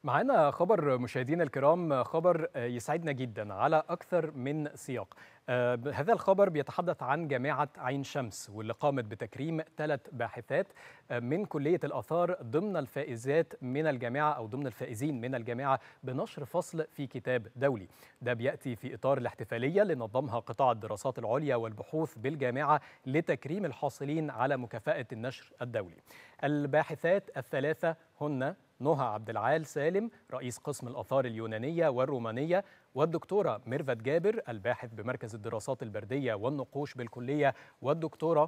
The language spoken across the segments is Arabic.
معانا خبر مشاهدينا الكرام، خبر يسعدنا جدا على أكثر من سياق. هذا الخبر بيتحدث عن جامعة عين شمس، واللي قامت بتكريم 3 باحثات من كلية الآثار ضمن الفائزات من الجامعة أو ضمن الفائزين من الجامعة بنشر فصل في كتاب دولي. ده بيأتي في إطار الاحتفالية اللي نظمها قطاع الدراسات العليا والبحوث بالجامعة لتكريم الحاصلين على مكافأة النشر الدولي. الباحثات الثلاثة هن نهى عبد العال سالم رئيس قسم الآثار اليونانية والرومانية، والدكتورة ميرفت جابر الباحث بمركز الدراسات البردية والنقوش بالكلية، والدكتورة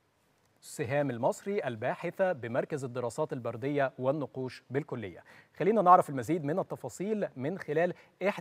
سهام المصري الباحثة بمركز الدراسات البردية والنقوش بالكلية. خلينا نعرف المزيد من التفاصيل من خلال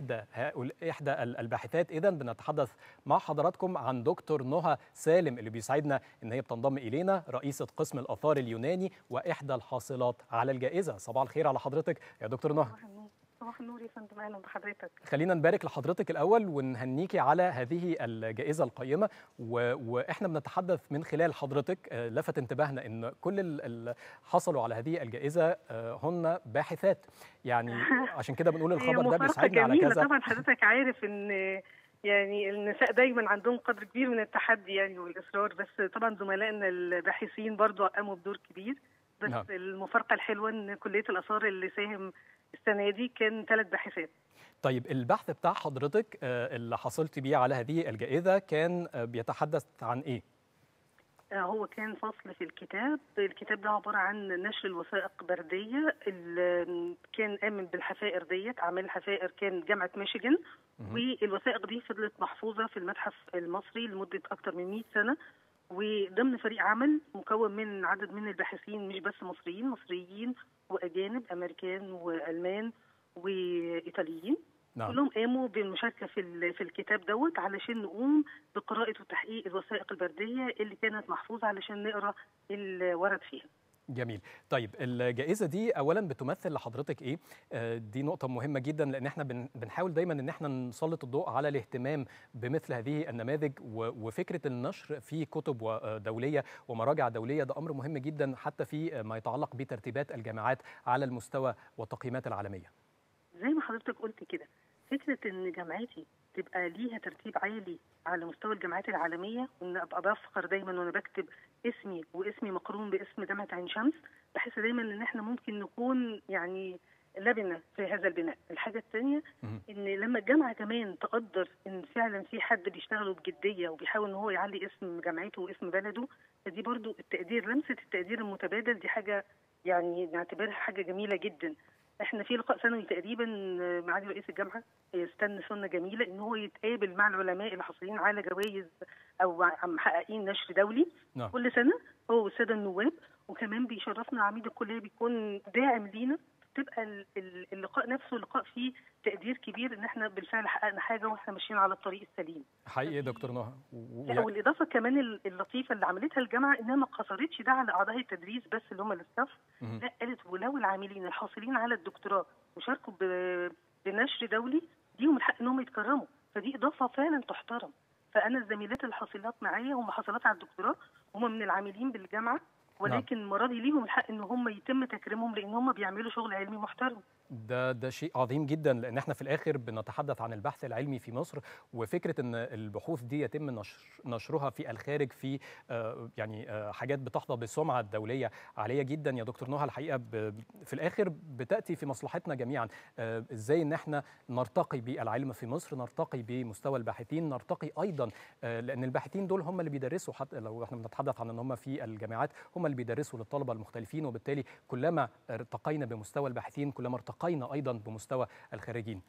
إحدى الباحثات. إذن بنتحدث مع حضراتكم عن دكتور نهى سالم اللي بيسعدنا إن هي بتنضم إلينا، رئيسة قسم الآثار اليوناني وإحدى الحاصلات على الجائزة. صباح الخير على حضرتك يا دكتور نهى. صباح النور يا فندم، اهلا بحضرتك. خلينا نبارك لحضرتك الاول ونهنيكي على هذه الجائزه القيمه، واحنا بنتحدث من خلال حضرتك لفت انتباهنا ان كل اللي حصلوا على هذه الجائزه هن باحثات، يعني عشان كده بنقول الخبر ده بيساعدنا على كذا. طبعا حضرتك عارف ان يعني النساء دايما عندهم قدر كبير من التحدي يعني والاصرار، بس طبعا زملائنا الباحثين برضو قاموا بدور كبير. بس نعم. المفارقه الحلوه ان كليه الاثار اللي ساهم السنه دي كان 3 باحثات. طيب البحث بتاع حضرتك اللي حصلت بيه على هذه الجائزة كان بيتحدث عن إيه؟ هو كان فصل في الكتاب ده عبارة عن نشر الوثائق بردية اللي كان آمن بالحفائر ديت. أعمال الحفائر كان جامعة ميشيغان، والوثائق دي فضلت محفوظة في المتحف المصري لمدة أكتر من 100 سنة، وضمن فريق عمل مكون من عدد من الباحثين مش بس مصريين وأجانب، أمريكان وألمان وإيطاليين. نعم. كلهم قاموا بالمشاركة في الكتاب دوت علشان نقوم بقراءة وتحقيق الوثائق البردية اللي كانت محفوظة علشان نقرأ اللي ورد فيها. جميل. طيب الجائزة دي أولا بتمثل لحضرتك إيه؟ دي نقطة مهمة جدا، لأن احنا بنحاول دايما إن احنا نسلط الضوء على الاهتمام بمثل هذه النماذج، وفكرة النشر في كتب دولية ومراجع دولية ده أمر مهم جدا حتى في ما يتعلق بترتيبات الجامعات على المستوى والتقييمات العالمية. زي ما حضرتك قلت كده، فكرة إن جامعتي تبقى ليها ترتيب عالي على مستوى الجامعات العالمية، وإن أبقى بفخر دايما وأنا بكتب اسمي مقرون باسم جامعة عين شمس. بحس دايما إن إحنا ممكن نكون يعني لبنة في هذا البناء. الحاجة الثانية إن لما الجامعة كمان تقدر إن فعلا في حد بيشتغل بجدية وبيحاول إن هو يعلي اسم جامعته واسم بلده، فدي برضو التقدير، لمسة التقدير المتبادل دي حاجة يعني نعتبرها حاجة جميلة جدا. احنا في لقاء سنوي تقريبا معالي رئيس الجامعه استنى سنه جميله ان هو يتقابل مع العلماء اللي حاصلين على جوائز او محققين نشر دولي. نعم. كل سنه هو والساده النواب، وكمان بيشرفنا عميد الكليه بيكون داعم لينا. تبقى اللقاء نفسه لقاء فيه تقدير كبير ان احنا بالفعل حققنا حاجه واحنا ماشيين على الطريق السليم. حقيقي يا دكتور نهى. والاضافه كمان اللطيفه اللي عملتها الجامعه انها ما قصرتش ده على اعضاء التدريس بس اللي هم الاستاف، لا قالت ولو العاملين الحاصلين على الدكتوراه وشاركوا بنشر دولي ليهم الحق انهم يتكرموا، فدي اضافه فعلا تحترم. فانا الزميلات الحاصلات معايا هم حاصلات على الدكتوراه، هم من العاملين بالجامعه، ولكن مرادي ليهم الحق ان هم يتم تكريمهم لان هم بيعملوا شغل علمي محترم. ده شيء عظيم جدا، لان احنا في الاخر بنتحدث عن البحث العلمي في مصر، وفكره ان البحوث دي يتم نشرها في الخارج في يعني حاجات بتحظى بالسمعه الدوليه عاليه جدا يا دكتور نهى. الحقيقه في الاخر بتاتي في مصلحتنا جميعا. ازاي ان احنا نرتقي بالعلم في مصر، نرتقي بمستوى الباحثين، نرتقي ايضا لان الباحثين دول هم اللي بيدرسوا، حتى لو احنا بنتحدث عن ان هم في الجامعات هم اللي بيدرسوا للطلبه المختلفين، وبالتالي كلما ارتقينا بمستوى الباحثين كلما ارتقينا ايضا بمستوى الخارجين.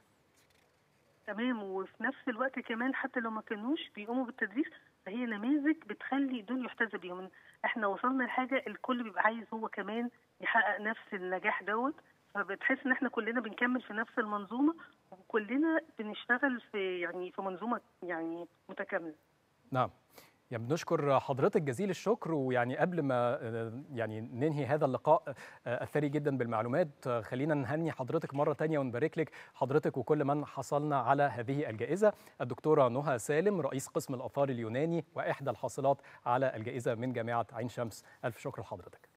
تمام. وفي نفس الوقت كمان حتى لو ما كانوش بيقوموا بالتدريس فهي نماذج بتخلي دول يحتذى بيهم. احنا وصلنا لحاجه الكل بيبقى عايز هو كمان يحقق نفس النجاح دوت، فبتحس ان احنا كلنا بنكمل في نفس المنظومه وكلنا بنشتغل في منظومه يعني متكامله. نعم. يعني بنشكر حضرتك جزيل الشكر، ويعني قبل ما يعني ننهي هذا اللقاء الثري جدا بالمعلومات، خلينا نهني حضرتك مرة تانية ونبارك لك حضرتك وكل من حصلنا على هذه الجائزة. الدكتورة نهى سالم رئيس قسم الآثار اليوناني وإحدى الحاصلات على الجائزة من جامعة عين شمس، ألف شكر لحضرتك.